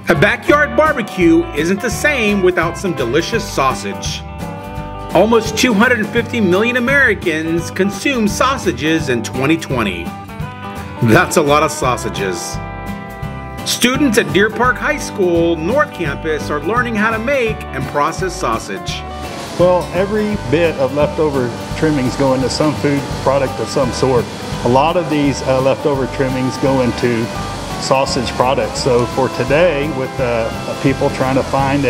A backyard barbecue isn't the same without some delicious sausage. Almost 250 million Americans consume sausages in 2020. That's a lot of sausages. Students at Deer Park High School North Campus are learning how to make and process sausage. Well, every bit of leftover trimmings go into some food product of some sort. A lot of these leftover trimmings go into sausage products. So for today, with people trying to find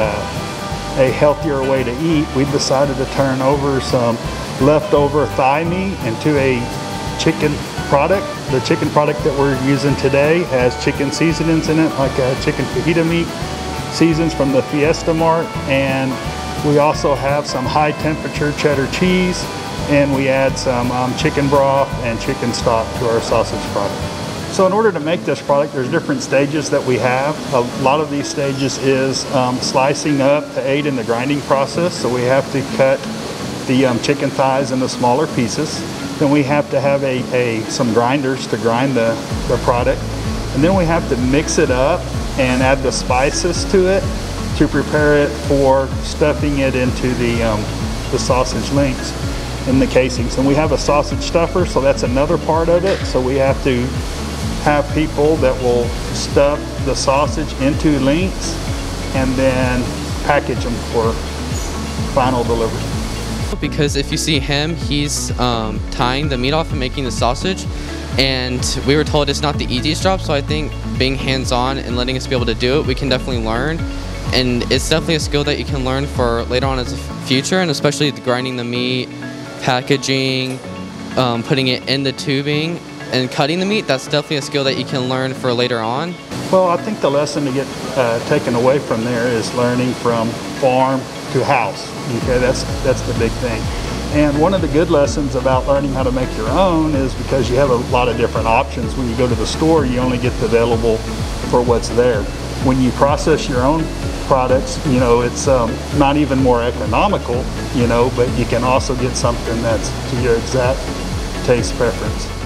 a healthier way to eat, we've decided to turn over some leftover thigh meat into a chicken product. The chicken product that we're using today has chicken seasonings in it, like chicken fajita meat seasons from the Fiesta Mart, and we also have some high temperature cheddar cheese, and we add some chicken broth and chicken stock to our sausage product. So in order to make this product, there's different stages that we have. A lot of these stages is slicing up to aid in the grinding process. So we have to cut the chicken thighs into smaller pieces. Then we have to have some grinders to grind the product. And then we have to mix it up and add the spices to it to prepare it for stuffing it into the sausage links in the casings. And we have a sausage stuffer, so that's another part of it. So we have to have people that will stuff the sausage into links and then package them for final delivery. Because if you see him, he's tying the meat off and making the sausage, and we were told it's not the easiest job, so I think being hands-on and letting us be able to do it, we can definitely learn, and it's definitely a skill that you can learn for later on as a future, and especially grinding the meat, packaging, putting it in the tubing, and cutting the meat. That's definitely a skill that you can learn for later on. Well, I think the lesson to get taken away from there is learning from farm to house. Okay, that's the big thing. And one of the good lessons about learning how to make your own is because you have a lot of different options. When you go to the store, you only get the available for what's there. When you process your own products, you know, it's not even more economical, you know, but you can also get something that's to your exact taste preference.